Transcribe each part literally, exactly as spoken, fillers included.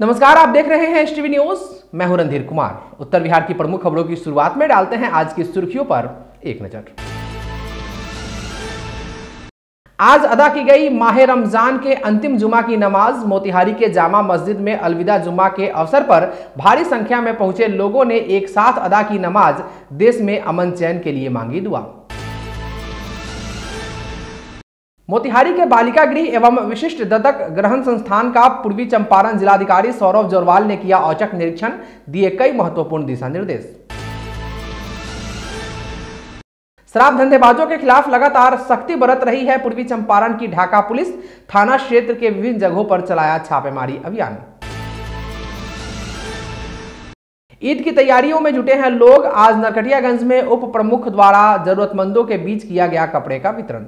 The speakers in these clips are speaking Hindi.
नमस्कार, आप देख रहे हैं एसटीवी न्यूज। मैं हूं रणधीर कुमार। उत्तर बिहार की प्रमुख खबरों की शुरुआत में डालते हैं आज की सुर्खियों पर एक नजर। आज अदा की गई माह रमजान के अंतिम जुमा की नमाज। मोतिहारी के जामा मस्जिद में अलविदा जुमा के अवसर पर भारी संख्या में पहुंचे लोगों ने एक साथ अदा की नमाज। देश में अमन चैन के लिए मांगी दुआ। मोतिहारी के बालिका गृह एवं विशिष्ट दत्तक ग्रहण संस्थान का पूर्वी चंपारण जिलाधिकारी सौरभ जोरवाल ने किया औचक निरीक्षण, दिए कई महत्वपूर्ण दिशा निर्देश। शराब धंधेबाजों के खिलाफ लगातार सख्ती बरत रही है पूर्वी चंपारण की ढाका पुलिस। थाना क्षेत्र के विभिन्न जगहों पर चलाया छापेमारी अभियान। ईद की तैयारियों में जुटे हैं लोग। आज नरकटियागंज में उप प्रमुख द्वारा जरूरतमंदों के बीच किया गया कपड़े का वितरण।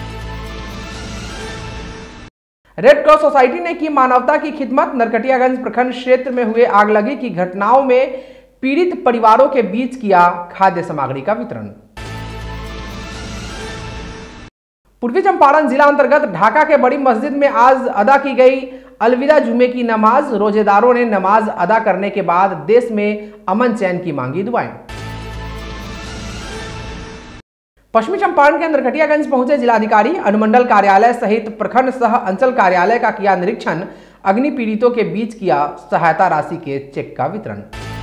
रेड क्रॉस सोसाइटी ने की मानवता की खिदमत। नरकटियागंज प्रखंड क्षेत्र में हुए आगलगी की घटनाओं में पीड़ित परिवारों के बीच किया खाद्य सामग्री का वितरण। पूर्वी चंपारण जिला अंतर्गत ढाका के बड़ी मस्जिद में आज अदा की गई अलविदा जुमे की नमाज। रोजेदारों ने नमाज अदा करने के बाद देश में अमन चैन की मांगी दुआएं। पश्चिमी चंपारण के नरकटियागंज पहुंचे जिलाधिकारी। अनुमंडल कार्यालय सहित प्रखंड सह अंचल कार्यालय का किया निरीक्षण। अग्नि पीड़ितों के बीच किया सहायता राशि के चेक का वितरण।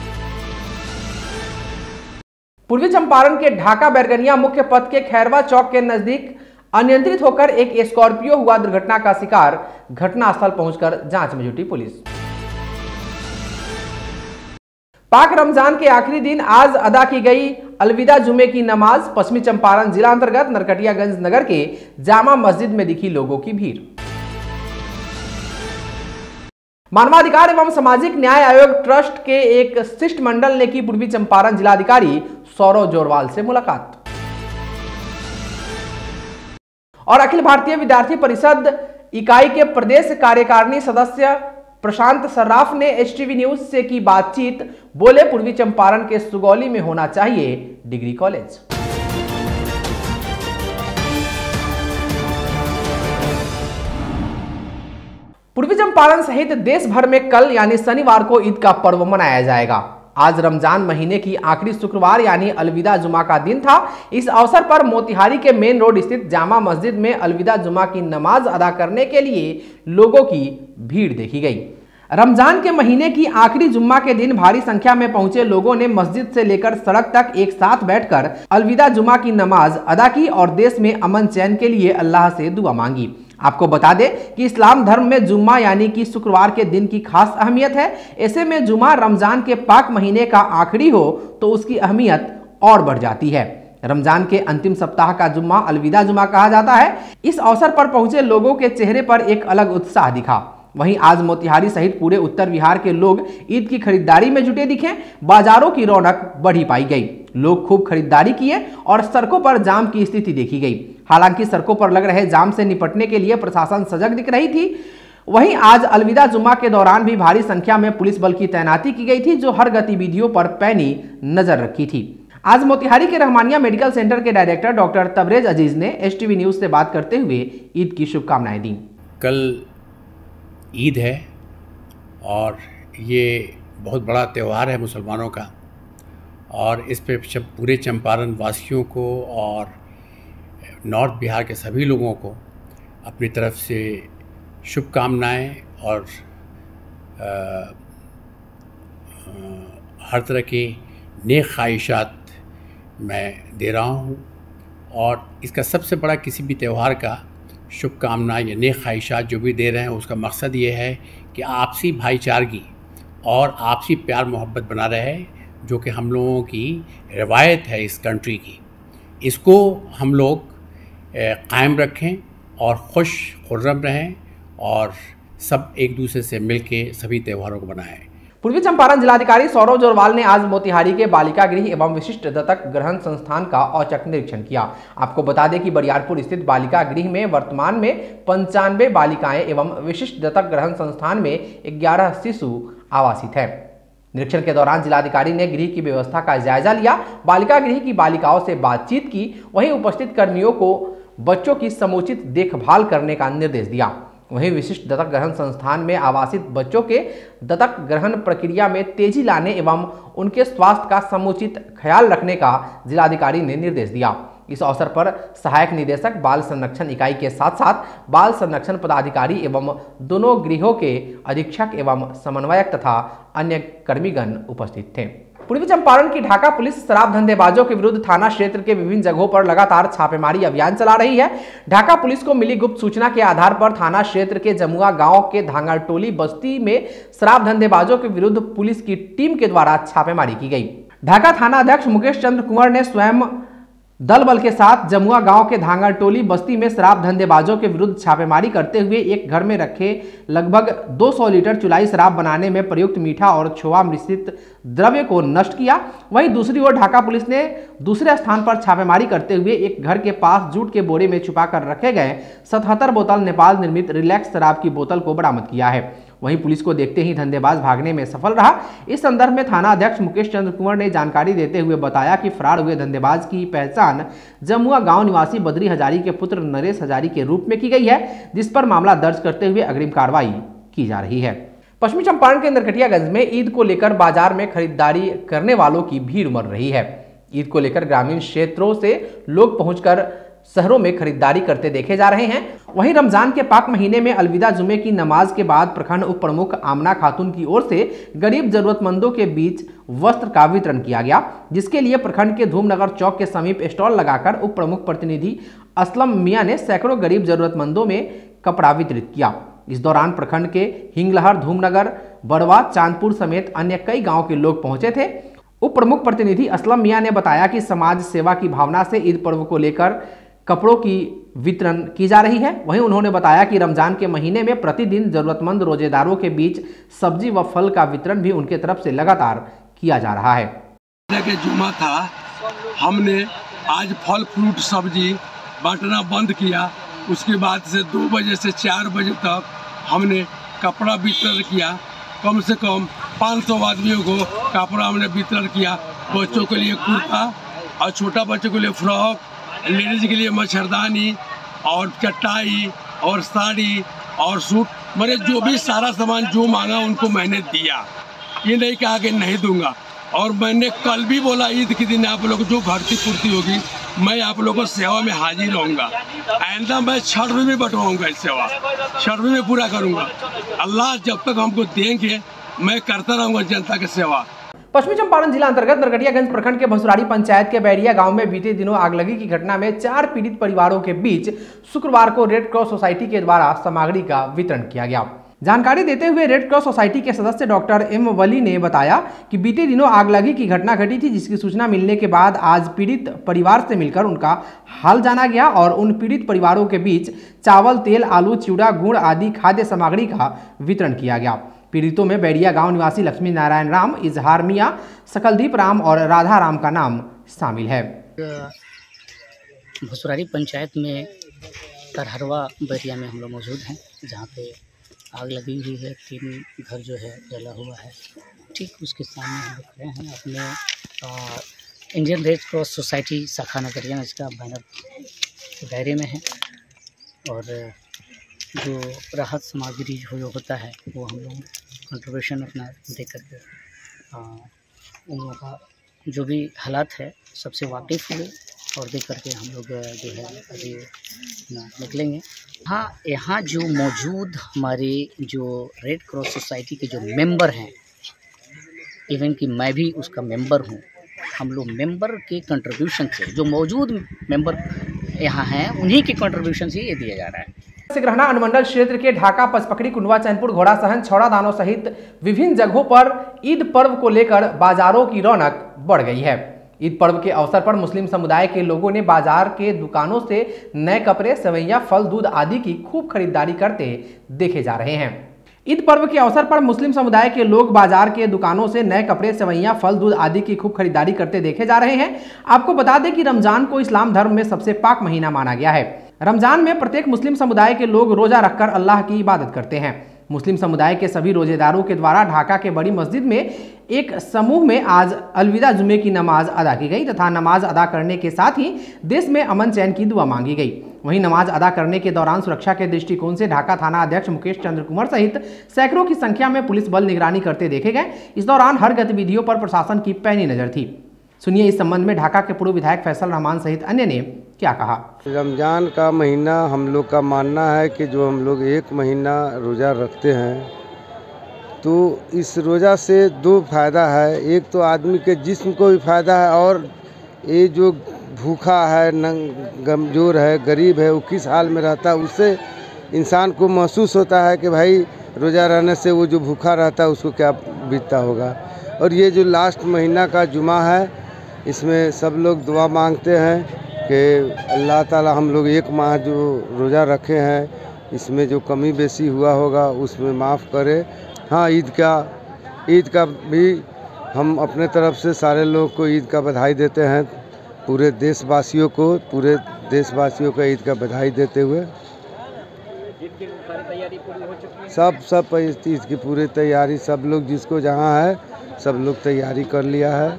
पूर्वी चंपारण के ढाका बैरगनिया मुख्य पथ के खैरवा चौक के नजदीक अनियंत्रित होकर एक स्कॉर्पियो हुआ दुर्घटना का शिकार। घटनास्थल पहुंचकर जांच में जुटी पुलिस। पाक रमजान के आखिरी दिन आज अदा की गई अलविदा जुमे की नमाज। पश्चिमी चंपारण जिला अंतर्गत नरकटियागंज नगर के जामा मस्जिद में दिखी लोगों की भीड़। मानवाधिकार एवं सामाजिक न्याय आयोग ट्रस्ट के एक शिष्टमंडल ने की पूर्वी चंपारण जिलाधिकारी सौरभ जोरवाल से मुलाकात। और अखिल भारतीय विद्यार्थी परिषद इकाई के प्रदेश कार्यकारिणी सदस्य प्रशांत सर्राफ ने एसटीवी न्यूज से की बातचीत। बोले, पूर्वी चंपारण के सुगौली में होना चाहिए डिग्री कॉलेज। पूर्वी चंपारण सहित देश भर में कल यानी शनिवार को ईद का पर्व मनाया जाएगा। आज रमजान महीने की आखिरी शुक्रवार यानी अलविदा जुमा का दिन था। इस अवसर पर मोतिहारी के मेन रोड स्थित जामा मस्जिद में अलविदा जुमा की नमाज अदा करने के लिए लोगों की भीड़ देखी गई। रमजान के महीने की आखिरी जुम्मा के दिन भारी संख्या में पहुंचे लोगों ने मस्जिद से लेकर सड़क तक एक साथ बैठकर अलविदा जुमा की नमाज अदा की और देश में अमन चैन के लिए अल्लाह से दुआ मांगी। आपको बता दें कि इस्लाम धर्म में जुम्मा यानी कि शुक्रवार के दिन की खास अहमियत है। ऐसे में जुमा रमजान के पाक महीने का आखिरी हो तो उसकी अहमियत और बढ़ जाती है। रमजान के अंतिम सप्ताह का जुम्मा अलविदा जुमा कहा जाता है। इस अवसर पर पहुंचे लोगों के चेहरे पर एक अलग उत्साह दिखा। वहीं आज मोतिहारी सहित पूरे उत्तर बिहार के लोग ईद की खरीदारी में जुटे दिखे। बाजारों की रौनक बढ़ी पाई गई। लोग खूब खरीदारी किए और सड़कों पर जाम की स्थिति देखी गई। हालांकि सड़कों पर लग रहे जाम से निपटने के लिए प्रशासन सजग दिख रही थी। वहीं आज अलविदा जुम्मा के दौरान भी भारी संख्या में पुलिस बल की तैनाती की गई थी, जो हर गतिविधियों पर पैनी नजर रखी थी। आज मोतिहारी के रहमानिया मेडिकल सेंटर के डायरेक्टर डॉक्टर तबरेज अजीज ने एसटीवी न्यूज से बात करते हुए ईद की शुभकामनाएं दी। कल ईद है और ये बहुत बड़ा त्यौहार है मुसलमानों का, और इस पे पूरे चंपारण वासियों को और नॉर्थ बिहार के सभी लोगों को अपनी तरफ से शुभकामनाएं और आ, आ, हर तरह की नेक ख्वाहिशात मैं दे रहा हूँ। और इसका सबसे बड़ा किसी भी त्यौहार का शुभकामनाएं या नेक ख्वाहिशात जो भी दे रहे हैं, उसका मकसद ये है कि आपसी भाईचारगी और आपसी प्यार मोहब्बत बना रहे, जो कि हम लोगों की रवायत है इस कंट्री की। इसको हम लोग कायम रखें और खुश खुर्रम रहें और सब एक दूसरे से मिलके सभी त्योहारों को मनाएं। पूर्वी चंपारण जिलाधिकारी सौरभ जोरवाल ने आज मोतिहारी के बालिका गृह एवं विशिष्ट दत्तक ग्रहण संस्थान का औचक निरीक्षण किया। आपको बता दें कि बरियारपुर स्थित बालिका गृह में वर्तमान में पंचानवे बालिकाएं एवं विशिष्ट दत्तक ग्रहण संस्थान में ग्यारह शिशु आवासित है। निरीक्षण के दौरान जिलाधिकारी ने गृह की व्यवस्था का जायजा लिया, बालिका गृह की बालिकाओं से बातचीत की। वहीं उपस्थित कर्मियों को बच्चों की समुचित देखभाल करने का निर्देश दिया। वहीं विशिष्ट दत्तक ग्रहण संस्थान में आवासित बच्चों के दत्तक ग्रहण प्रक्रिया में तेजी लाने एवं उनके स्वास्थ्य का समुचित ख्याल रखने का जिलाधिकारी ने निर्देश दिया। इस अवसर पर सहायक निदेशक बाल संरक्षण इकाई के साथ साथ बाल संरक्षण पदाधिकारी एवं दोनों गृहों के अधीक्षक एवं समन्वयक तथा अन्य कर्मीगण उपस्थित थे। पूर्वी चंपारण की ढाका पुलिस शराब धंधेबाजों के विरुद्ध थाना क्षेत्र के विभिन्न जगहों पर लगातार छापेमारी अभियान चला रही है। ढाका पुलिस को मिली गुप्त सूचना के आधार पर थाना क्षेत्र के जमुआ गांव के धांगाटोली बस्ती में शराब धंधेबाजों के विरुद्ध पुलिस की टीम के द्वारा छापेमारी की गई। ढाका थाना अध्यक्ष मुकेश चंद्र कुंवर ने स्वयं दल बल के साथ जमुआ गांव के धांगाटोली बस्ती में शराब धंधेबाजों के विरुद्ध छापेमारी करते हुए एक घर में रखे लगभग दो सौ लीटर चुलाई शराब बनाने में प्रयुक्त मीठा और छोवा मिश्रित द्रव्य को नष्ट किया। वहीं दूसरी ओर ढाका पुलिस ने दूसरे स्थान पर छापेमारी करते हुए एक घर के पास जूट के बोरे में छुपाकर रखे गए सतहत्तर बोतल नेपाल निर्मित रिलैक्स शराब की बोतल को बरामद किया है। वहीं पुलिस को देखते ही धंधेबाज भागने में सफल रहा। इस संदर्भ में थाना अध्यक्ष मुकेश चंद्र कुंवर ने जानकारी देते हुए बताया कि फरार हुए धंधेबाज की पहचान जमुआ गांव निवासी बद्री हजारी के पुत्र नरेश हजारी के रूप में की गई है, जिस पर मामला दर्ज करते हुए अग्रिम कार्रवाई की जा रही है। पश्चिमी चंपारण के नरकटियागंज में ईद को लेकर बाजार में खरीदारी करने वालों की भीड़ उमड़ रही है। ईद को लेकर ग्रामीण क्षेत्रों से लोग पहुंचकर शहरों में खरीदारी करते देखे जा रहे हैं। वहीं रमजान के पाक महीने में अलविदा जुमे की नमाज के बाद प्रखंड उप प्रमुख आमना खातून की ओर से गरीब जरूरतमंदों के बीच वस्त्र का वितरण किया गया, जिसके लिए प्रखंड के धूमनगर चौक के समीप स्टॉल लगाकर उप प्रमुख प्रतिनिधि असलम मियां ने सैकड़ों गरीब जरूरतमंदों में कपड़ा वितरित किया। इस दौरान प्रखंड के हिंगलहर, धूमनगर, बड़वा, चांदपुर समेत अन्य कई गाँव के लोग पहुंचे थे। उप प्रमुख प्रतिनिधि असलम मियां ने बताया कि समाज सेवा की भावना से ईद पर्व को लेकर कपड़ों की वितरण की जा रही है। वहीं उन्होंने बताया कि रमजान के महीने में प्रतिदिन जरूरतमंद रोजेदारों के बीच सब्जी व फल का वितरण भी उनके तरफ से लगातार किया जा रहा है। के जुमा था, हमने आज फल फ्रूट सब्जी बांटना बंद किया। उसके बाद से दो बजे से चार बजे तक हमने कपड़ा वितरण किया। कम से कम पाँच सौ आदमियों को कपड़ा हमने वितरण किया। बच्चों के लिए कुर्ता और छोटा बच्चों के लिए फ्रॉक, लेडीज के लिए मच्छरदानी और चटाई और साड़ी और सूट, मैंने जो भी सारा सामान जो मांगा उनको मैंने दिया। ये नहीं कहा कि नहीं दूंगा। और मैंने कल भी बोला ईद के दिन आप लोग जो भर्ती पूर्ति होगी मैं आप लोगों को सेवा में हाजिर रहूँगा। आइंदा मैं छठवीं में बटवाऊँगा इस सेवा, छठवीं में पूरा करूँगा। अल्लाह जब तक हमको देंगे मैं करता रहूँगा जनता की सेवा। पश्चिमी चंपारण जिला अंतर्गत नरकटियागंज प्रखंड के भसुरारी पंचायत के बैरिया गांव में बीते दिनों आगलगी की घटना में चार पीड़ित परिवारों के बीच शुक्रवार को रेड क्रॉस सोसाइटी के द्वारा सामग्री का वितरण किया गया। जानकारी देते हुए रेड क्रॉस सोसाइटी के सदस्य डॉक्टर एम वली ने बताया कि बीते दिनों आगलगी की घटना घटी थी, जिसकी सूचना मिलने के बाद आज पीड़ित परिवार से मिलकर उनका हाल जाना गया और उन पीड़ित परिवारों के बीच चावल, तेल, आलू, चिवड़ा, गुड़ आदि खाद्य सामग्री का वितरण किया गया। पीड़ितों में बैरिया गांव निवासी लक्ष्मी नारायण राम, इजहार मियाँ, सकलदीप राम और राधा राम का नाम शामिल है। भसुरारी पंचायत में तरहरवा बैरिया में हम लोग मौजूद हैं, जहाँ पे आग लगी हुई है। तीन घर जो है जला हुआ है। ठीक उसके सामने हम लोग खड़े हैं। अपने इंडियन रेड क्रॉस सोसाइटी शाखा नगरिया में इसका बैनर दायरे में है और जो राहत सामग्री जो होता है वो हम लोग कंट्रीब्यूशन अपना दे करके उन लोगों का जो भी हालात है सबसे वाकिफ़ हुए और दे करके हम लोग जो है अभी निकलेंगे। हाँ, यहाँ जो मौजूद हमारे जो रेड क्रॉस सोसाइटी के जो मेंबर हैं, इवन कि मैं भी उसका मेंबर हूँ, हम लोग मेंबर के कंट्रीब्यूशन से जो मौजूद मेंबर यहाँ हैं उन्हीं के कंट्रीब्यूशन से ये दिया जा रहा है। सिकरहना अनुमंडल क्षेत्र के ढाका, पचपकड़ी, कुंडवा, चैनपुर, घोड़ा सहन, छौड़ा दानो सहित विभिन्न जगहों पर ईद पर्व को लेकर बाजारों की रौनक बढ़ गई है। ईद पर्व के अवसर पर मुस्लिम समुदाय के लोगों ने बाजार के दुकानों से नए कपड़े, सेवैयां, फल, दूध आदि की खूब खरीदारी करते देखे जा रहे हैं। ईद पर्व के अवसर पर मुस्लिम समुदाय के लोग बाजार के दुकानों से नए कपड़े, सेवैयां, फल, दूध आदि की खूब खरीदारी करते देखे जा रहे हैं। आपको बता दें कि रमजान को इस्लाम धर्म में सबसे पाक महीना माना गया है। रमजान में प्रत्येक मुस्लिम समुदाय के लोग रोजा रखकर अल्लाह की इबादत करते हैं। मुस्लिम समुदाय के सभी रोजेदारों के द्वारा ढाका के बड़ी मस्जिद में एक समूह में आज अलविदा जुमे की नमाज अदा की गई तथा नमाज अदा करने के साथ ही देश में अमन चैन की दुआ मांगी गई। वहीं नमाज अदा करने के दौरान सुरक्षा के दृष्टिकोण से ढाका थाना अध्यक्ष मुकेश चंद्र कुमार सहित सैकड़ों की संख्या में पुलिस बल निगरानी करते देखे गए। इस दौरान हर गतिविधियों पर प्रशासन की पैनी नजर थी। सुनिए इस संबंध में ढाका के पूर्व विधायक फैसल रहमान सहित अन्य ने क्या कहा। रमज़ान का महीना हम लोग का मानना है कि जो हम लोग एक महीना रोज़ा रखते हैं तो इस रोज़ा से दो फायदा है। एक तो आदमी के जिस्म को भी फायदा है और ये जो भूखा है, कमज़ोर है, गरीब है, वो किस हाल में रहता है उससे इंसान को महसूस होता है कि भाई रोज़ा रहने से वो जो भूखा रहता है उसको क्या बीतता होगा। और ये जो लास्ट महीना का जुमा है इसमें सब लोग दुआ मांगते हैं कि अल्लाह ताला हम लोग एक माह जो रोज़ा रखे हैं इसमें जो कमी बेसी हुआ होगा उसमें माफ़ करे। हाँ, ईद का ईद का भी हम अपने तरफ से सारे लोग को ईद का बधाई देते हैं। पूरे देशवासियों को पूरे देशवासियों को ईद का बधाई देते हुए सब सब ईद की पूरी तैयारी सब लोग जिसको जहाँ है सब लोग तैयारी कर लिया है।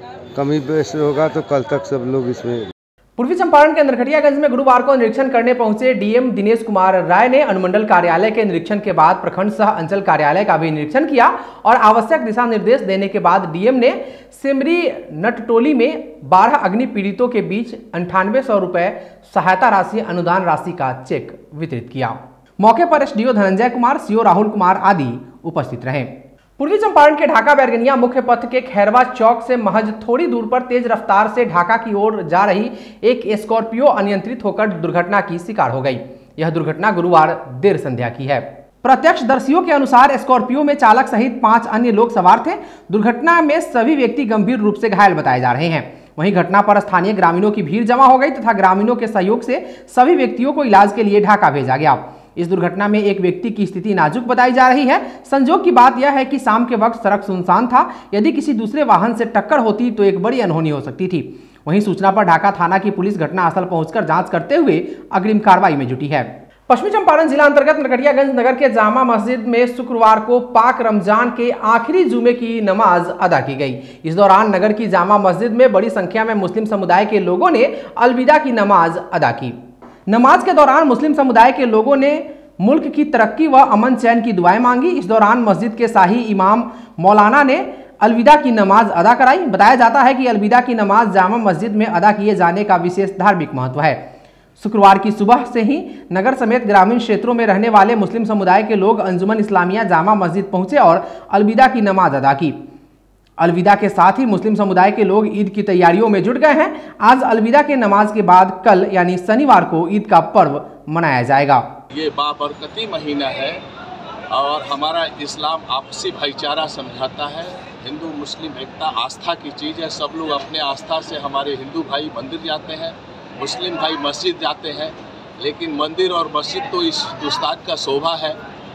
कमी बेस होगा तो कल तक सब लोग इसमें। पूर्वी चंपारण के नरकटियागंज में गुरुवार को निरीक्षण करने पहुंचे डीएम दिनेश कुमार राय ने अनुमंडल कार्यालय के निरीक्षण के बाद प्रखंड सह अंचल कार्यालय का भी निरीक्षण किया और आवश्यक दिशा निर्देश देने के बाद डीएम ने सिमरी नटटोली में बारह अग्नि पीड़ितों के बीच अंठानवे सौ रुपए सहायता राशि अनुदान राशि का चेक वितरित किया। मौके पर एसडीओ धनंजय कुमार, सीओ राहुल कुमार आदि उपस्थित रहे। पूर्वी चंपारण के ढाका बैरगनिया मुख्य पथ के खैरवा चौक से महज थोड़ी दूर पर तेज रफ्तार से ढाका की ओर जा रही एक स्कॉर्पियो अनियंत्रित होकर दुर्घटना की शिकार हो गई। यह दुर्घटना गुरुवार देर संध्या की है। प्रत्यक्षदर्शियों के अनुसार स्कॉर्पियो में चालक सहित पांच अन्य लोग सवार थे। दुर्घटना में सभी व्यक्ति गंभीर रूप से घायल बताए जा रहे हैं। वहीं घटना पर स्थानीय ग्रामीणों की भीड़ जमा हो गई तथा ग्रामीणों के सहयोग से सभी व्यक्तियों को इलाज के लिए ढाका भेजा गया। इस दुर्घटना में एक व्यक्ति की स्थिति नाजुक बताई जा रही है। संजोग की बात यह है कि शाम के वक्त सड़क सुनसान था। यदि किसी दूसरे वाहन से टक्कर होती तो एक बड़ी अनहोनी हो सकती थी। वहीं सूचना पर ढाका थाना की पुलिस घटनास्थल पहुंचकर जांच करते हुए अग्रिम कार्रवाई में जुटी है। पश्चिमी चंपारण जिला अंतर्गत नरकटियागंज नगर के जामा मस्जिद में शुक्रवार को पाक रमजान के आखिरी जुमे की नमाज अदा की गई। इस दौरान नगर की जामा मस्जिद में बड़ी संख्या में मुस्लिम समुदाय के लोगों ने अलविदा की नमाज अदा की। नमाज के दौरान मुस्लिम समुदाय के लोगों ने मुल्क की तरक्की व अमन चैन की दुआएं मांगी। इस दौरान मस्जिद के शाही इमाम मौलाना ने अलविदा की नमाज अदा कराई। बताया जाता है कि अलविदा की नमाज जामा मस्जिद में अदा किए जाने का विशेष धार्मिक महत्व है। शुक्रवार की सुबह से ही नगर समेत ग्रामीण क्षेत्रों में रहने वाले मुस्लिम समुदाय के लोग अंजुमन इस्लामिया जामा मस्जिद पहुंचे और अलविदा की नमाज अदा की। अलविदा के साथ ही मुस्लिम समुदाय के लोग ईद की तैयारियों में जुट गए हैं। आज अलविदा के नमाज के बाद कल यानी शनिवार को ईद का पर्व मनाया जाएगा। ये बाबरकती महीना है और हमारा इस्लाम आपसी भाईचारा समझाता है। हिंदू मुस्लिम एकता आस्था की चीज़ है। सब लोग अपने आस्था से, हमारे हिंदू भाई मंदिर जाते हैं, मुस्लिम भाई मस्जिद जाते हैं, लेकिन मंदिर और मस्जिद तो इस हिंदुस्तान का शोभा है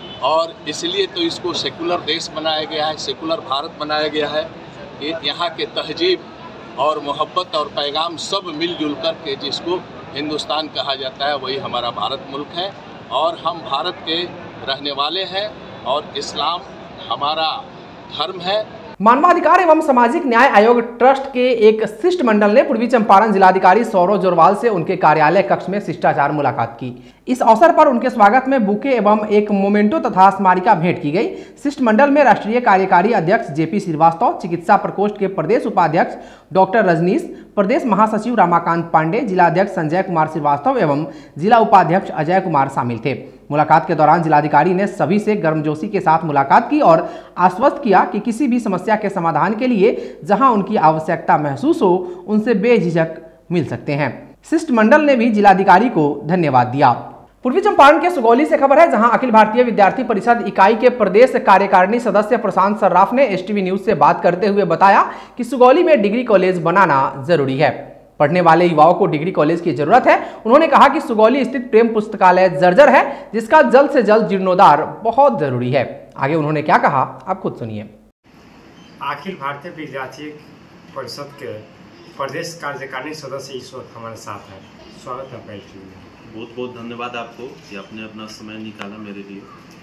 और इसलिए तो इसको सेकुलर देश बनाया गया है, सेकुलर भारत बनाया गया है। यहाँ के तहजीब और मोहब्बत और पैगाम सब मिलजुल कर के जिसको हिंदुस्तान कहा जाता है वही हमारा भारत मुल्क है और हम भारत के रहने वाले हैं और इस्लाम हमारा धर्म है। मानवाधिकार एवं सामाजिक न्याय आयोग ट्रस्ट के एक शिष्टमंडल ने पूर्वी चंपारण जिलाधिकारी सौरव जोरवाल से उनके कार्यालय कक्ष में शिष्टाचार मुलाकात की। इस अवसर पर उनके स्वागत में बुके एवं एक मोमेंटो तथा स्मारिका भेंट की गई। शिष्टमंडल में राष्ट्रीय कार्यकारी अध्यक्ष जेपी श्रीवास्तव, चिकित्सा प्रकोष्ठ के प्रदेश उपाध्यक्ष डॉक्टर रजनीश, प्रदेश महासचिव रामाकांत पांडे, जिलाध्यक्ष संजय कुमार श्रीवास्तव एवं जिला उपाध्यक्ष अजय कुमार शामिल थे। मुलाकात के दौरान जिलाधिकारी ने सभी से गर्मजोशी के साथ मुलाकात की और आश्वस्त किया कि किसी भी समस्या के समाधान के लिए जहां उनकी आवश्यकता महसूस हो उनसे बेझिझक मिल सकते हैं। शिष्टमंडल ने भी जिलाधिकारी को धन्यवाद दिया। पूर्वी चंपारण के सुगौली से खबर है, जहां अखिल भारतीय विद्यार्थी परिषद इकाई के प्रदेश कार्यकारिणी सदस्य प्रशांत सर्राफ ने एसटीवी न्यूज से बात करते हुए बताया कि सुगौली में डिग्री कॉलेज बनाना जरूरी है। पढ़ने वाले युवाओं को डिग्री कॉलेज की जरूरत है। उन्होंने कहा कि सुगौली स्थित प्रेम पुस्तकालय जर्जर है, जिसका जल्द से जल्द जीर्णोद्धार बहुत जरूरी है। आगे उन्होंने क्या कहा, आप खुद सुनिए। अखिल भारतीय विद्यार्थी परिषद के प्रदेश कार्यकारिणी सदस्य इस वक्त हमारे साथ है। स्वागत है पहले। बहुत बहुत धन्यवाद आपको कि आपने अपना समय निकाला मेरे लिए।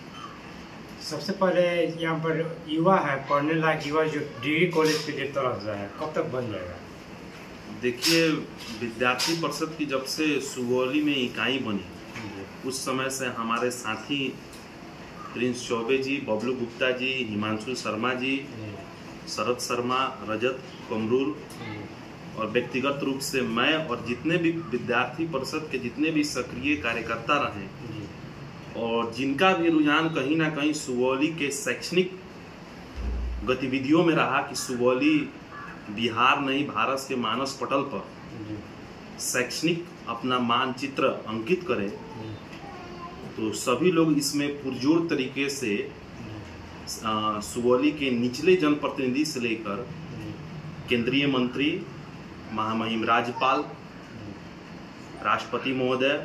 सबसे पहले यहाँ पर युवा है, पढ़ने लायक युवा जो डिग्री कॉलेज के लिए तरफ जाए, कब तक बन जाएगा? देखिए, विद्यार्थी परिषद की जब से सुगौली में इकाई बनी, उस समय से हमारे साथी प्रिंस चौबे जी, बबलू गुप्ता जी, हिमांशु शर्मा जी, शरद शर्मा, रजत कमरूल और व्यक्तिगत रूप से मैं और जितने भी विद्यार्थी परिषद के जितने भी सक्रिय कार्यकर्ता रहे और जिनका भी रुझान कहीं ना कहीं सुगौली के शैक्षणिक गतिविधियों में रहा कि सुगौली बिहार नहीं भारत के मानस पटल पर शैक्षणिक अपना मानचित्र अंकित करे, तो सभी लोग इसमें पुरजोर तरीके से सुगौली के निचले जनप्रतिनिधि से लेकर केंद्रीय मंत्री, महामहिम राज्यपाल, राष्ट्रपति महोदय,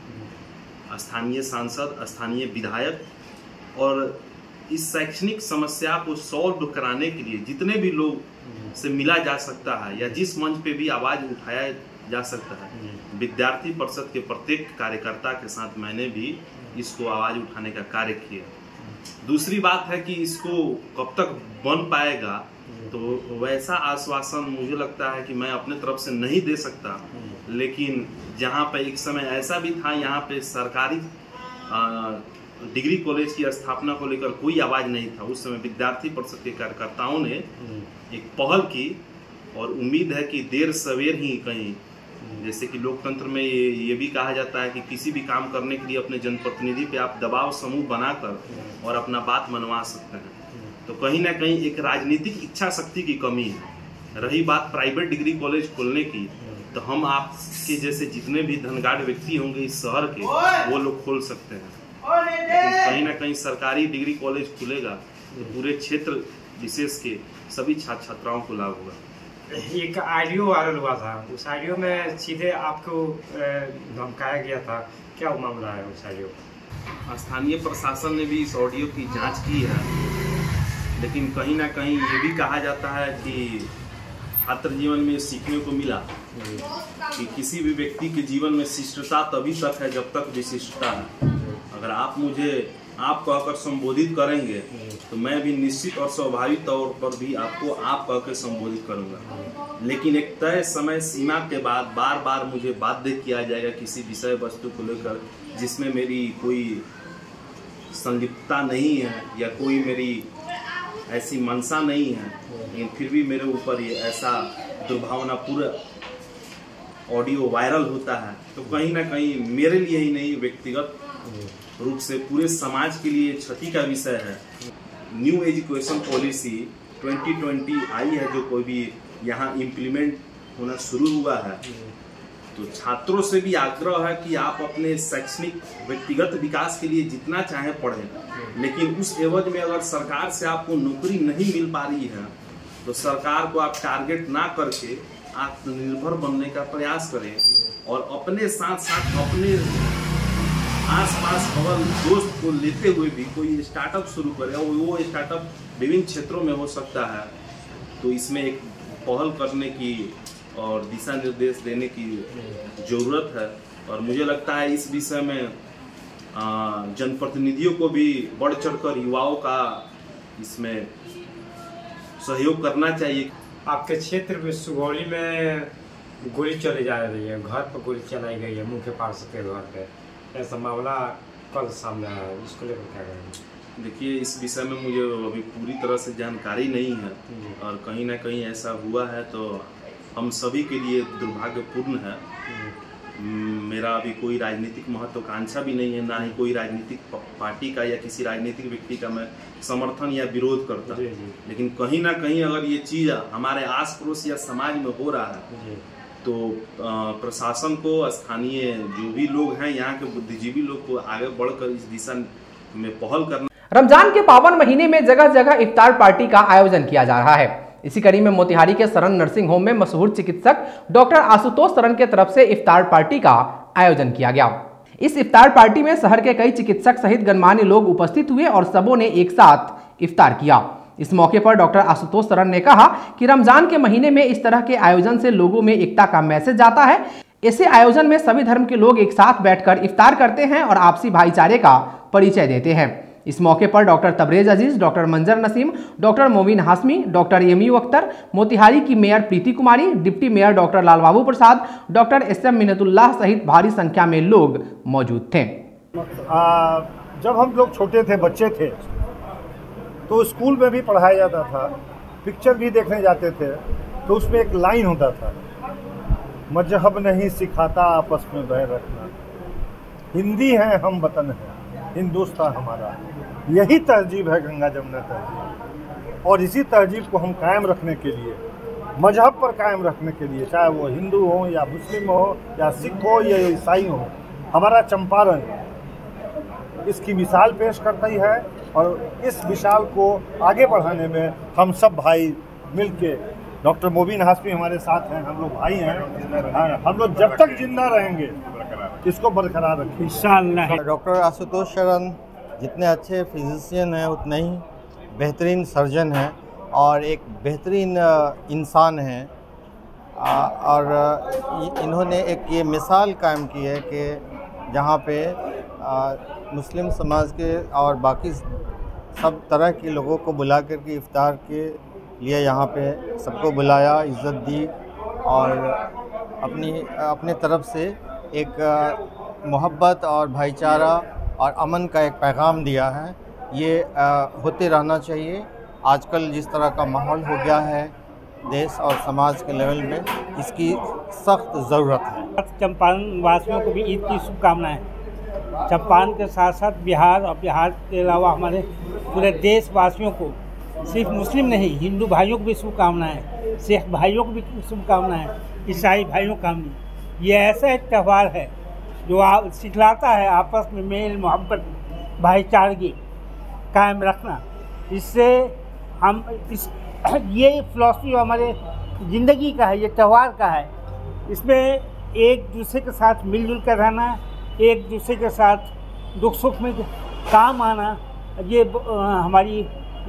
स्थानीय सांसद, स्थानीय विधायक और इस शैक्षणिक समस्या को सॉल्व कराने के लिए जितने भी लोग से मिला जा सकता है या जिस मंच पे भी आवाज़ उठाया जा सकता है, विद्यार्थी परिषद के प्रत्येक कार्यकर्ता के साथ मैंने भी इसको आवाज़ उठाने का कार्य किया। दूसरी बात है कि इसको कब तक बन पाएगा, तो वैसा आश्वासन मुझे लगता है कि मैं अपने तरफ से नहीं दे सकता, लेकिन जहाँ पे एक समय ऐसा भी था, यहाँ पे सरकारी डिग्री कॉलेज की स्थापना को लेकर कोई आवाज़ नहीं था। उस समय विद्यार्थी परिषद के कार्यकर्ताओं ने एक पहल की और उम्मीद है कि देर सवेर ही कहीं, जैसे कि लोकतंत्र में ये ये भी कहा जाता है कि किसी भी काम करने के लिए अपने जनप्रतिनिधि पे आप दबाव समूह बनाकर और अपना बात मनवा सकते हैं, तो कहीं ना कहीं एक राजनीतिक इच्छा शक्ति की कमी है। रही बात प्राइवेट डिग्री कॉलेज खोलने की, तो हम आपके जैसे जितने भी धनगाड़ व्यक्ति होंगे इस शहर के, वो लोग खोल सकते हैं, लेकिन कहीं ना कहीं सरकारी डिग्री कॉलेज खुलेगा तो पूरे क्षेत्र विशेष के सभी छात्र छात्राओं को लाभ होगा। एक ऑडियो वायरल हुआ था, उस ऑडियो में सीधे आपको धमकाया गया था, क्या मामला है उस ऑडियो? स्थानीय प्रशासन ने भी इस ऑडियो की जांच की है, लेकिन कहीं ना कहीं ये भी कहा जाता है कि छात्र जीवन में सीखने को मिला कि किसी भी व्यक्ति के जीवन में शिष्टता तभी तक है जब तक विशिष्टता है। अगर आप मुझे आप कहकर संबोधित करेंगे तो मैं भी निश्चित और स्वाभाविक तौर पर भी आपको आप कहकर संबोधित करूंगा, लेकिन एक तय समय सीमा के बाद बार बार मुझे बाध्य किया जाएगा किसी विषय वस्तु को लेकर जिसमें मेरी कोई संलिप्तता नहीं है या कोई मेरी ऐसी मंशा नहीं है, लेकिन फिर भी मेरे ऊपर ये ऐसा दुर्भावनापूर्ण ऑडियो वायरल होता है, तो कहीं ना कहीं मेरे लिए ही नहीं व्यक्तिगत रूप से पूरे समाज के लिए क्षति का विषय है। New education policy twenty twenty आई है, जो कोई भी यहाँ इम्प्लीमेंट होना शुरू हुआ है, तो छात्रों से भी आग्रह है कि आप अपने शैक्षणिक व्यक्तिगत विकास के लिए जितना चाहें पढ़ें, लेकिन उस एवज में अगर सरकार से आपको नौकरी नहीं मिल पा रही है तो सरकार को आप टारगेट ना करके आत्मनिर्भर बनने का प्रयास करें और अपने साथ साथ अपने आसपास अगर दोस्त को लेते हुए भी कोई स्टार्टअप शुरू करे और वो स्टार्टअप विभिन्न क्षेत्रों में हो सकता है, तो इसमें एक पहल करने की और दिशा निर्देश देने की ज़रूरत है। और मुझे लगता है इस विषय में जनप्रतिनिधियों को भी बढ़ चढ़कर युवाओं का इसमें सहयोग करना चाहिए। आपके क्षेत्र में सुगौली में गोली चली जा रही है, घर पर गोली चलाई गई है, मुख्य पार्षद के घर पे, ऐसा मामला कल सामने आया है, इसको लेकर क्या करेंगे? देखिए, इस विषय में मुझे अभी पूरी तरह से जानकारी नहीं है और कहीं ना कहीं ऐसा हुआ है तो हम सभी के लिए दुर्भाग्यपूर्ण है। मेरा अभी कोई राजनीतिक महत्वाकांक्षा भी नहीं है, ना ही कोई राजनीतिक पार्टी का या किसी राजनीतिक व्यक्ति का मैं समर्थन या विरोध करता, लेकिन कहीं ना कहीं अगर ये चीज़ हमारे आस पड़ोस या समाज में हो रहा है तो प्रशासन को, स्थानीय जो भी लोग हैं, यहाँ के बुद्धिजीवी लोग को आगे बढ़कर इस दिशा में पहल करना। रमजान के पावन महीने में जगह जगह इफ्तार पार्टी का आयोजन किया जा रहा है। इसी कड़ी में मोतिहारी के सरन नर्सिंग होम में मशहूर चिकित्सक डॉक्टर आशुतोष सरन के तरफ से इफ्तार पार्टी का आयोजन किया गया। इस इफ्तार पार्टी में शहर के कई चिकित्सक सहित गणमान्य लोग उपस्थित हुए और सबों ने एक साथ इफ्तार किया। इस मौके पर डॉक्टर आशुतोष सरन ने कहा कि रमजान के महीने में इस तरह के आयोजन से लोगों में एकता का मैसेज जाता है। ऐसे आयोजन में सभी धर्म के लोग एक साथ बैठकर इफ्तार करते हैं और आपसी भाईचारे का परिचय देते हैं। इस मौके पर doctor Tabrez Aziz, doctor Manzar Naseem, doctor Mobin Hashmi, doctor MU Akhtar, Motihari की mayor Preeti Kumari, deputy mayor doctor Lalbabu Prasad, doctor S M Minnatullah सहित भारी संख्या में लोग मौजूद थे। आ, जब हम लोग छोटे थे, बच्चे थे, तो स्कूल में भी पढ़ाया जाता था, पिक्चर भी देखने जाते थे, तो उसमें एक लाइन होता था, मजहब नहीं सिखाता आपस में बैर रखना, हिंदी है हम वतन है, हिंदुस्तान हमारा। यही तहजीब है गंगा जमुना तहजीब, और इसी तहजीब को हम कायम रखने के लिए, मजहब पर कायम रखने के लिए, चाहे वो हिंदू हो या मुस्लिम हो या सिख हो या ईसाई हो, हमारा चंपारण इसकी मिसाल पेश करता ही है। और इस मिसाल को आगे बढ़ाने में हम सब भाई मिलके, डॉक्टर मोबिन हाशमी हमारे साथ हैं, हम लोग भाई हैं, हम लोग जब तक जिंदा रहेंगे इसको बरकरार रखें इंशाअल्लाह। डॉक्टर आशुतोष शरण जितने अच्छे फिजिशियन हैं उतने ही बेहतरीन सर्जन हैं और एक बेहतरीन इंसान हैं, और इन्होंने एक ये मिसाल कायम की है कि जहाँ पे मुस्लिम समाज के और बाकी सब तरह के लोगों को बुला कर के इफ्तार के लिए यहाँ पे सबको बुलाया, इज़्ज़त दी और अपनी अपने तरफ से एक मोहब्बत और भाईचारा और अमन का एक पैगाम दिया है। ये होते रहना चाहिए। आजकल जिस तरह का माहौल हो गया है देश और समाज के लेवल में, इसकी सख्त ज़रूरत है। चंपारण वासियों को भी ईद की शुभकामनाएं। चंपारण के साथ साथ बिहार और बिहार के अलावा हमारे पूरे देशवासियों को, सिर्फ मुस्लिम नहीं, हिंदू भाइयों को भी शुभकामनाएं, सिख भाइयों को भी शुभकामनाएं, ईसाई भाइयों का भी। ये ऐसा एक त्यौहार है जो आप सिखलाता है आपस में मेल मोहब्बत भाईचारगी कायम रखना। इससे हम इस ये फिलॉसफी हमारे ज़िंदगी का है, ये त्यौहार का है। इसमें एक दूसरे के साथ मिलजुल कर रहना, एक दूसरे के साथ दुख सुख में काम आना, ये हमारी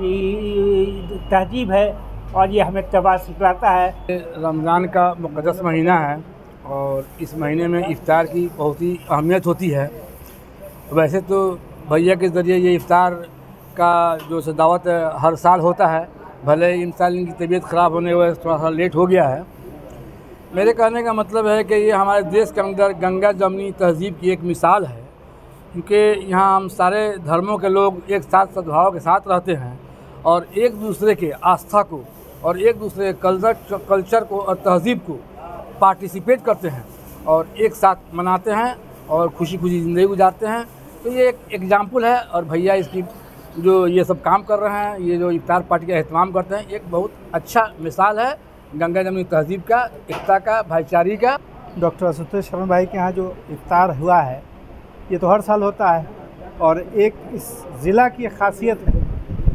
तहजीब है और ये हमें त्यौहार सिखलाता है। रमज़ान का मुक़द्दस महीना है और इस महीने में इफ़्तार की बहुत ही अहमियत होती है। वैसे तो भैया के ज़रिए ये इफ़्तार का जो दावत हर साल होता है, भले इन साल इनकी तबीयत ख़राब होने वजह से थोड़ा सा लेट हो गया है। मेरे कहने का मतलब है कि ये हमारे देश के अंदर गंगा जमुनी तहज़ीब की एक मिसाल है, क्योंकि यहाँ हम सारे धर्मों के लोग एक साथ सद्भाव के साथ रहते हैं और एक दूसरे के आस्था को और एक दूसरे के कल्चर कल्चर को और तहज़ीब को पार्टिसिपेट करते हैं और एक साथ मनाते हैं और खुशी खुशी ज़िंदगी गुजारते हैं। तो ये एक एग्जाम्पल है और भैया इसकी जो ये सब काम कर रहे हैं, ये जो इफ्तार पार्टी का एहतमाम करते हैं, एक बहुत अच्छा मिसाल है गंगा जमुनी तहज़ीब का, एकता का, भाईचारे का। डॉक्टर आशुतोष शरण भाई के यहाँ जो इफ्तार हुआ है ये तो हर साल होता है और एक इस ज़िला की खासियत है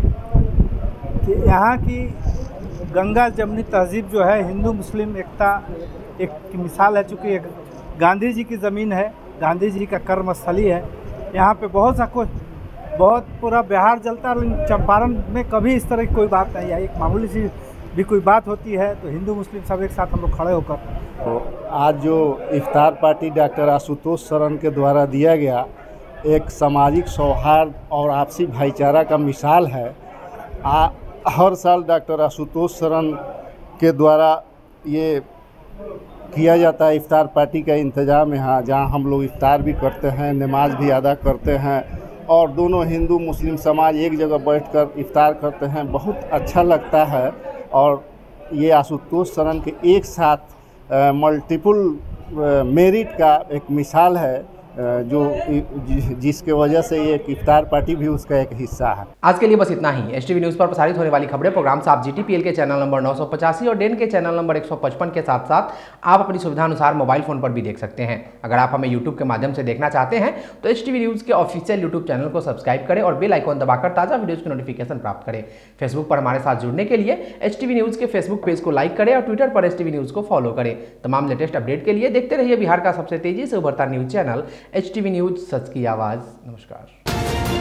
कि यहाँ की गंगा जमुनी तहज़ीब जो है हिंदू मुस्लिम एकता एक मिसाल है। चूँकि एक गांधी जी की ज़मीन है, गांधी जी का कर्मस्थली है, यहाँ पे बहुत सा कुछ बहुत पूरा बिहार जलता है, लेकिन चंपारण में कभी इस तरह की कोई बात नहीं आई। एक मामूली सी भी कोई बात होती है तो हिंदू मुस्लिम सब एक साथ हम लोग खड़े होकर। तो आज जो इफ्तार पार्टी डॉक्टर आशुतोष शरण के द्वारा दिया गया एक सामाजिक सौहार्द और आपसी भाईचारा का मिसाल है। आ, हर साल डॉक्टर आशुतोष शरण के द्वारा ये किया जाता है इफ्तार पार्टी का इंतज़ाम यहाँ, जहाँ हम लोग इफ्तार भी करते हैं, नमाज भी अदा करते हैं और दोनों हिंदू मुस्लिम समाज एक जगह बैठकर इफ्तार करते हैं। बहुत अच्छा लगता है और ये आशुतोष शरण के एक साथ मल्टीपल मेरिट का एक मिसाल है, जो जिसके वजह से ये इफ्तार पार्टी भी उसका एक हिस्सा है। आज के लिए बस इतना ही। एस टी वी न्यूज़ पर प्रसारित होने वाली खबरें प्रोग्राम्स आप जी टी पी एल के चैनल नंबर नौ सौ पचासी और डेन के चैनल नंबर एक सौ पचपन के साथ साथ आप अपनी सुविधानुसार मोबाइल फ़ोन पर भी देख सकते हैं। अगर आप हमें यूट्यूब के माध्यम से देखना चाहते हैं तो एस टी वी न्यूज़ के ऑफिशियल यूट्यूब चैनल को सब्सक्राइब करें और बेल आइकॉन दबाकर ताज़ा वीडियोज़ की नोटिफिकेशन प्राप्त करें। फेसबुक पर हमारे साथ जुड़ने के लिए एस टी वी न्यूज़ के फेसबुक पेज को लाइक करें और ट्विटर पर एस टी वी न्यूज़ को फॉलो करें। तमाम लेटेस्ट अपडेट के लिए देखते रहिए बिहार का सबसे तेजी से उभरता news channel H T V news, सच की आवाज़। नमस्कार।